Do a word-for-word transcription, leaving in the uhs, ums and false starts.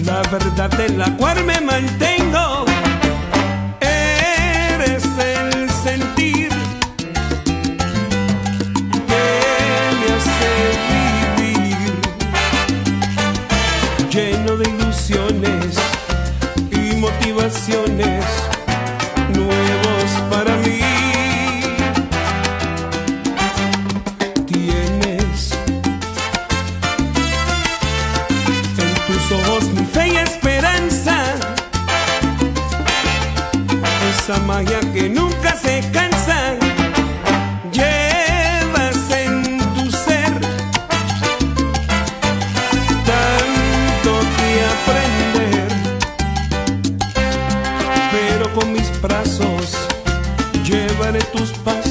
la verdad en la cual me mantengo. Eres el sentir que me hace vivir, lleno de ilusiones y motivaciones nuevos para mí. Tienes en tus ojos mi fe y esperanza, esa magia que nunca se cansa. Llevas en tu ser tanto que aprender, pero con mis brazos llevaré tus pasos